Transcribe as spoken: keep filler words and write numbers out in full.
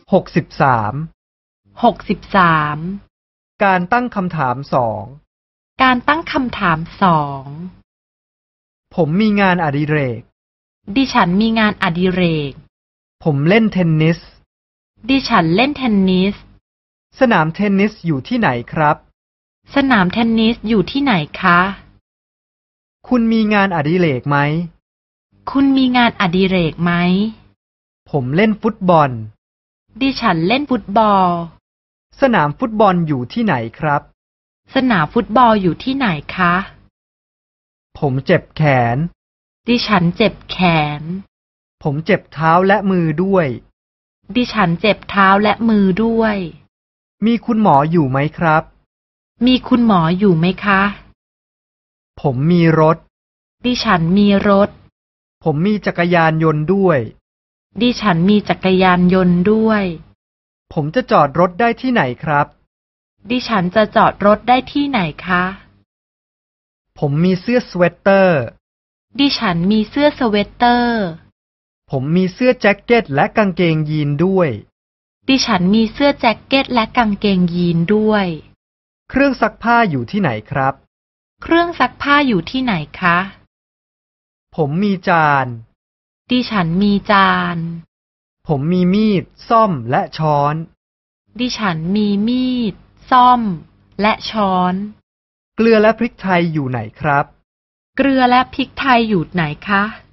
หกสิบสามหกสิบสามการตั้งคำถามสองการตั้งคำถามสองผมมีงานอดิเรกดิฉันมีงานอดิเรกผมเล่นเทนนิสดิฉันเล่นเทนนิสสนามเทนนิสอยู่ที่ไหนครับสนามเทนนิสอยู่ที่ไหนคะคุณมีงานอดิเรกไหมคุณมีงานอดิเรกไหมผมเล่นฟุตบอลดิฉันเล่นฟุตบอลสนามฟุตบอลอยู่ที่ไหนครับสนามฟุตบอลอยู่ที่ไหนคะผมเจ็บแขนดิฉันเจ็บแขนผมเจ็บเท้าและมือด้วยดิฉันเจ็บเท้าและมือด้วยมีคุณหมออยู่ไหมครับมีคุณหมออยู่ไหมคะผมมีรถดิฉันมีรถผมมีจักรยานยนต์ด้วยดิฉันมีจักรยานยนต์ด้วยผมจะจอดรถได้ที่ไหนครับดิฉันจะจอดรถได้ที่ไหนคะผมมีเสื้อสเวตเตอร์ดิฉันมีเสื้อสเวตเตอร์ผมมีเสื้อแจ็คเก็ตและกางเกงยีนด้วยดิฉันมีเสื้อแจ็คเก็ตและกางเกงยีนด้วยเครื่องซักผ้าอยู่ที่ไหนครับเครื่องซักผ้าอยู่ที่ไหนคะผมมีจานดิฉันมีจานผมมีมีด ส้อมและช้อนดิฉันมีมีด ซ่อม และช้อนเกลือและพริกไทยอยู่ไหนครับเกลือและพริกไทยอยู่ไหนคะ